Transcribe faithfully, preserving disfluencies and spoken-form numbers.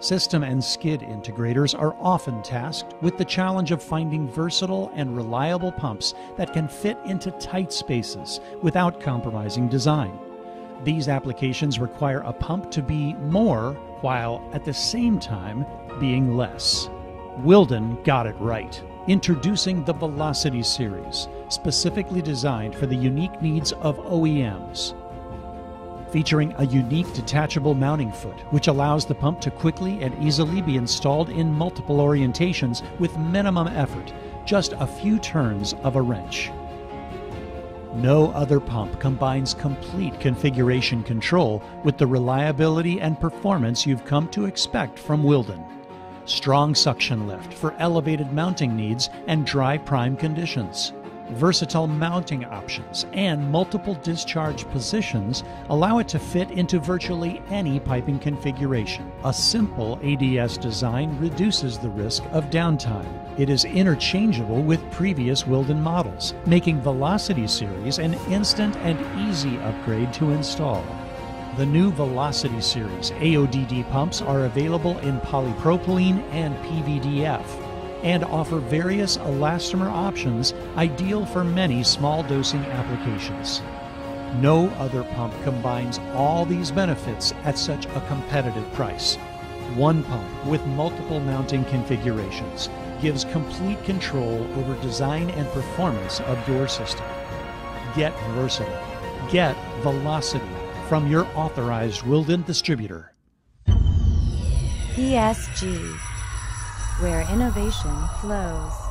System and skid integrators are often tasked with the challenge of finding versatile and reliable pumps that can fit into tight spaces without compromising design. These applications require a pump to be more while at the same time being less. Wilden got it right, introducing the Velocity Series, specifically designed for the unique needs of O E Ms. Featuring a unique detachable mounting foot, which allows the pump to quickly and easily be installed in multiple orientations with minimum effort, just a few turns of a wrench. No other pump combines complete configuration control with the reliability and performance you've come to expect from Wilden. Strong suction lift for elevated mounting needs and dry prime conditions. Versatile mounting options and multiple discharge positions allow it to fit into virtually any piping configuration. A simple A D S design reduces the risk of downtime. It is interchangeable with previous Wilden models, making Velocity Series an instant and easy upgrade to install. The new Velocity Series A O D D pumps are available in polypropylene and P V D F and offer various elastomer options ideal for many small dosing applications. No other pump combines all these benefits at such a competitive price. One pump with multiple mounting configurations gives complete control over design and performance of your system. Get versatile. Get Velocity from your authorized Wilden distributor. P S G, where innovation flows.